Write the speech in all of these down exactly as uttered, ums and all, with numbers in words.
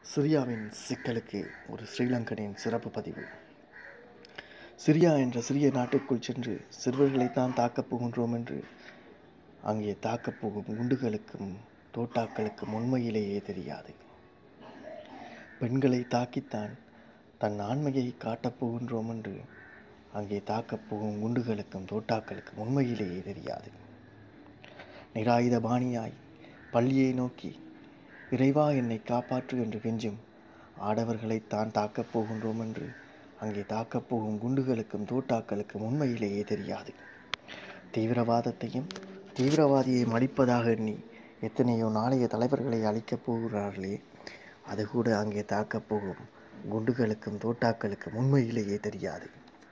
சிரியாவின் சிக்கலுக்கு ஒரு ஸ்ரீலங்கனின் சிறப்பு பதிவு. சிரியா என்ற சிறிய நாட்டுக்குள் சென்று சிறுவர்களைத்தான் தாக்கப் போகின்றோம் என்று அங்கே தாக்கப் போகும் குண்டுகளுக்கும் தோட்டாக்களுக்கும் உண்மையிலேயே தெரியாது. பெண்களை தாக்கித்தான் தன் ஆண்மையை காட்டப் போகின்றோம் என்று அங்கே தாக்கப் போகும் குண்டுகளுக்கும் தோட்டாக்களுக்கும் உண்மையிலேயே தெரியாது. நிராயுத பாணியாய் பள்ளியை நோக்கி இறைவா என்னை காப்பாற்று என்று கெஞ்சும் ஆடவர்களைத்தான் தாக்கப் போகின்றோம் என்று அங்கே தாக்கப் போகும் குண்டுகளுக்கும் தோட்டாக்களுக்கும் உண்மையிலேயே தெரியாது. தீவிரவாதத்தையும் தீவிரவாதியையும் அழிப்பதாக எண்ணி எத்தனையோ நாளைய தலைவர்களை அழிக்கப் போகிறார்களே, அது கூட அங்கே தாக்கப் போகும் குண்டுகளுக்கும் தோட்டாக்களுக்கும் உண்மையிலேயே தெரியாது.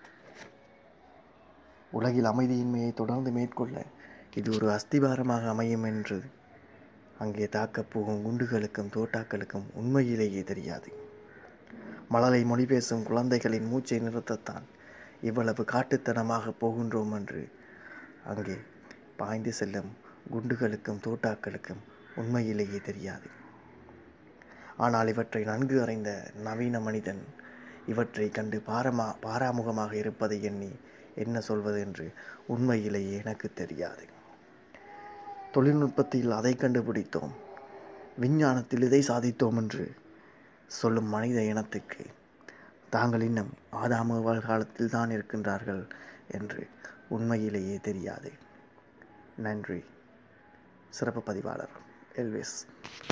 உலகில் அமைதியின்மையை தொடர்ந்து மேற்கொள்ள இது ஒரு அஸ்திபாரமாக அமையும் என்று அங்கே தாக்கப் போகும் குண்டுகளுக்கும் தோட்டாக்களுக்கும் உண்மையிலேயே தெரியாது. மழலை மொழி பேசும் குழந்தைகளின் மூச்சை நிறுத்தத்தான் இவ்வளவு காட்டுத்தனமாக போகின்றோம் என்று அங்கே பாய்ந்து செல்லும் குண்டுகளுக்கும் தோட்டாக்களுக்கும் உண்மையிலேயே தெரியாது. ஆனால் இவற்றை நன்கு அறிந்த நவீன மனிதன் இவற்றை கண்டு பாரமா பாராமுகமாக இருப்பதை எண்ணி என்ன சொல்வது என்று உண்மையிலேயே எனக்கு தெரியாது. தொழில்நுட்பத்தில் அதை கண்டுபிடித்தோம், விஞ்ஞானத்தில் இதை சாதித்தோம் என்று சொல்லும் மனித இனத்துக்கு தாங்கள் இன்னும் ஆதாம் ஏவாள் காலத்தில் தான் இருக்கின்றார்கள் என்று உண்மையிலேயே தெரியாது. நன்றி. சிறப்பு பதிவாளர் ELvis.